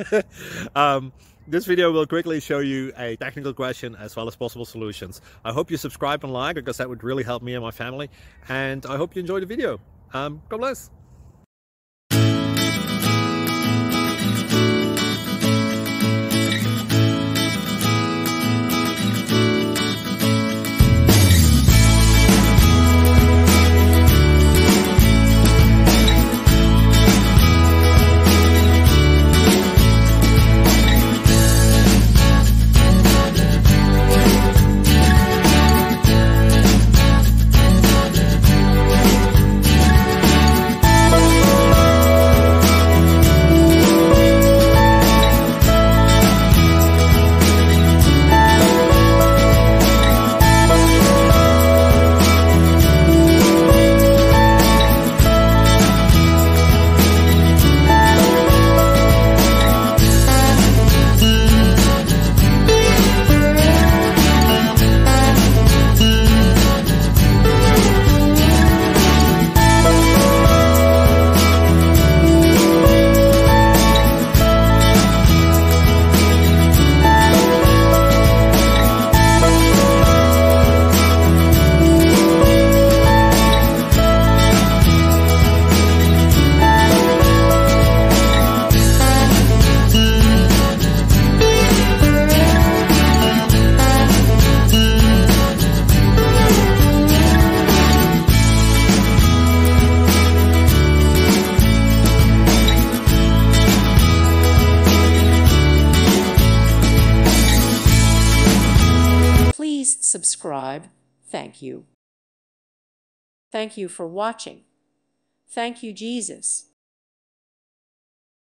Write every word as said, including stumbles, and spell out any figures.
um, this video will quickly show you a technical question as well as possible solutions. I hope you subscribe and like, because that would really help me and my family. And I hope you enjoy the video. Um, God bless. Please subscribe. Thank you. Thank you for watching. Thank you, Jesus.